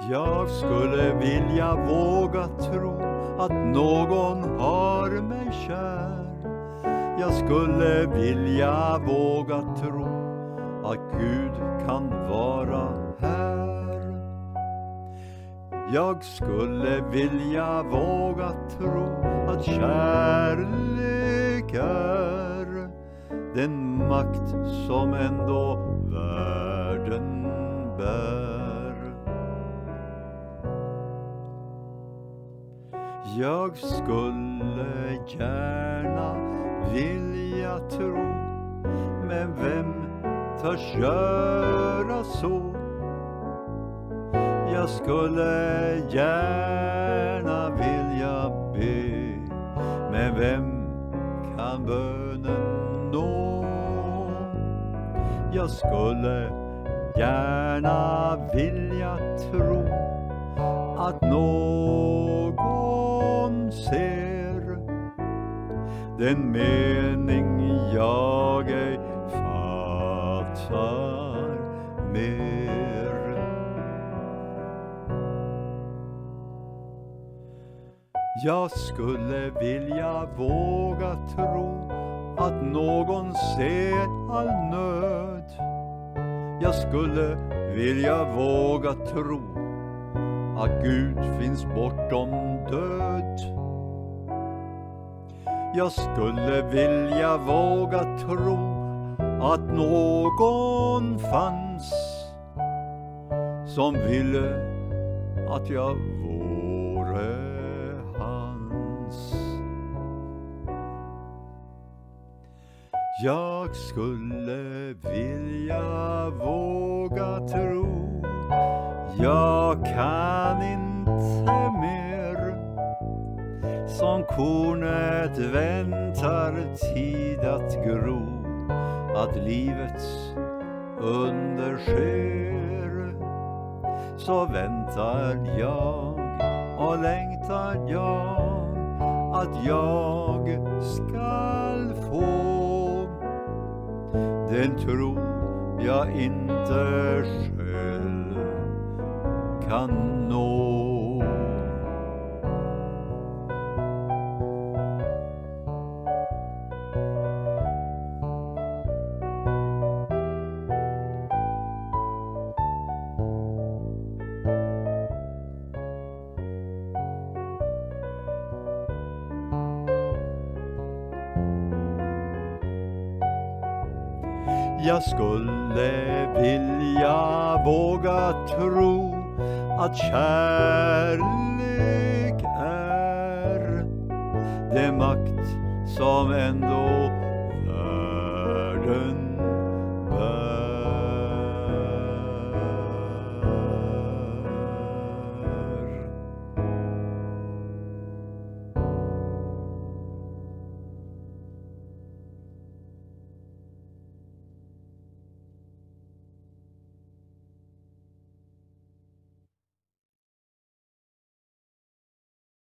Jag skulle vilja våga tro att någon har mig kär. Jag skulle vilja våga tro att Gud kan vara här. Jag skulle vilja våga tro att kärlek är den makt som ändå världen bär. Jag skulle gärna vilja tro, men vem törs göra så? Jag skulle gärna vilja be, men vem kan bönen nå? Jag skulle gärna vilja tro att någon ser den mening jag ej fattar mer. Jag skulle vilja våga tro att någon ser all nöd. Jag skulle vilja våga tro att Gud finns bortom död. Jag skulle vilja våga tro att någon fanns som ville att jag vore hans. Jag skulle vilja våga tro, jag kan inte mer, som kornet väntar tid att gro, att livets under sker. Så väntar jag och längtar jag att jag skall få den tro jag inte själv kan nå. Jag skulle vilja våga tro att kärlek är den makt som ändå världen